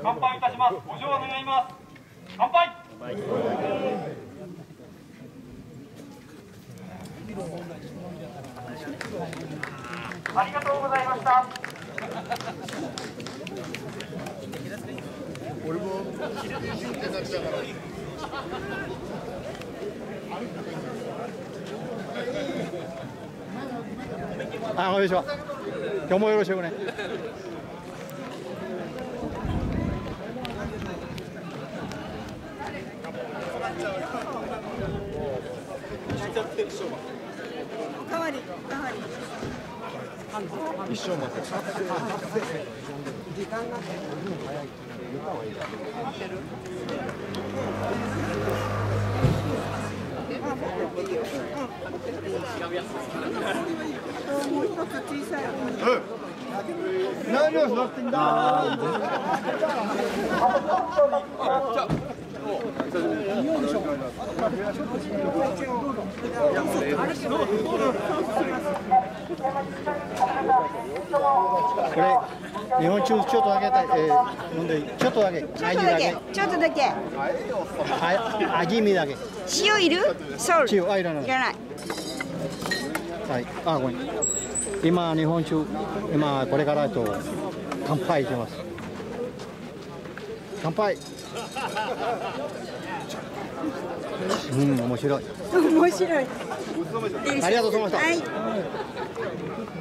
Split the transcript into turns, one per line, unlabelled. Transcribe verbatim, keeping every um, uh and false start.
乾杯いたします。ご乗願います。乾杯。ありがとうございました。
俺も
あ、こんにちは。今日もよろしくね。
おかわり、おかわり。
一生待って
時間が早い。もう一つ小さい。
何を座ってんだ。これ日本酒ちょっとだけ、えー、飲んでちょっとだけ
ちょっとだけ、ちょっとだけ。
あ、味見だけ。
塩いる？ソウル。
塩、あ、いらない。
いらない。
はい、あ、ごめん。今日本酒、今これからと乾杯します。乾杯。うん、面白い。
面白い。
ありがとうございました。
はい。